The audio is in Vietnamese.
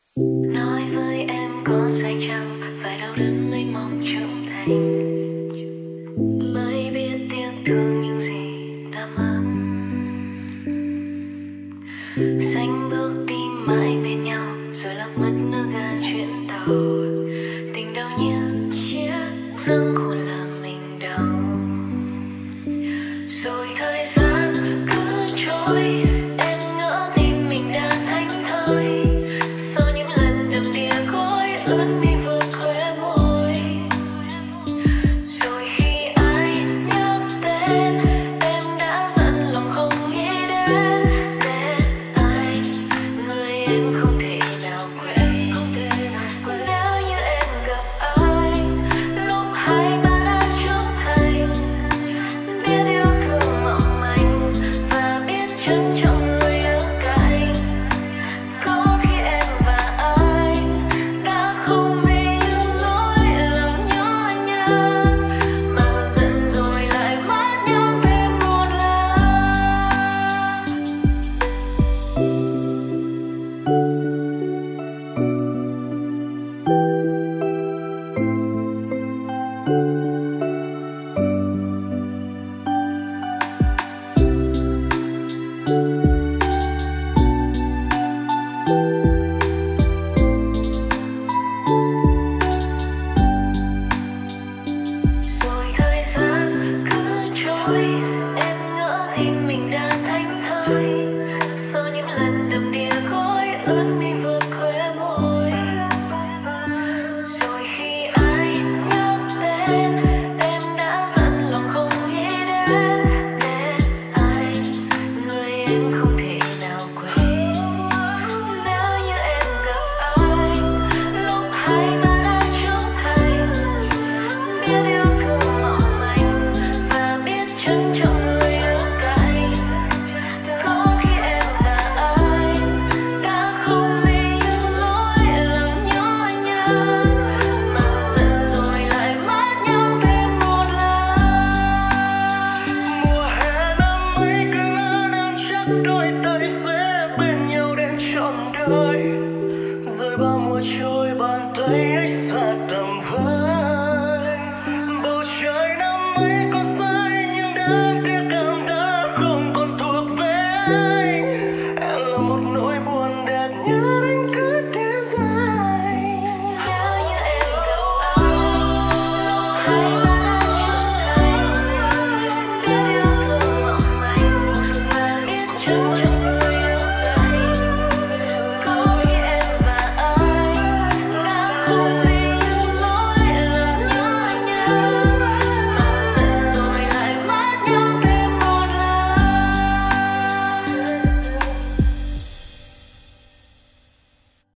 Nói với em có sai chăng, phải đau đớn mới mong trưởng thành, mới biết tiếc thương những gì đã mất. Xanh bước đi mãi bên nhau, rồi lạc mất nước ga chuyến tàu. Tình đau như chiếc giấc hồn làm mình đau. Rồi thời gian cứ trôi, em ngỡ tim mình đã thánh thơi. Sau những lần đầm đìa gối ướt mi vừa khóe môi. Rồi khi ai nhắc tên em đã giận lòng không nghĩ đến ai, người em không thể nào quên. Nếu như em gặp ai lúc hai ta đã trưởng thành, biết yêu thương mỏng manh và biết trân trọng người ở cạnh. Có khi em và anh đã không vì những lỗi lầm nhỏ nhặt mà giận rồi lại mất nhau thêm một lần. Rồi thời gian cứ trôi, em ngỡ tim mình đã thánh thơi. Sau những lần đầm đìa gối ướt mi vừa khóe môi. Rồi khi ai nhắc tên em đã giận lòng không nghĩ đến ai, người em không thể nào quên. Nếu như em gặp ai lúc hai ta đã trưởng thành, biết yêu thương mỏng manh và biết trân trọng người ở cạnh. Có khi em và anh đã không vì những lỗi lầm nhỏ nhặt mà giận rồi lại mất nhau thêm một lần. Mùa hè năm ấy cứ ngỡ đang chắc đôi ta sẽ bên nhau đến trọn đời.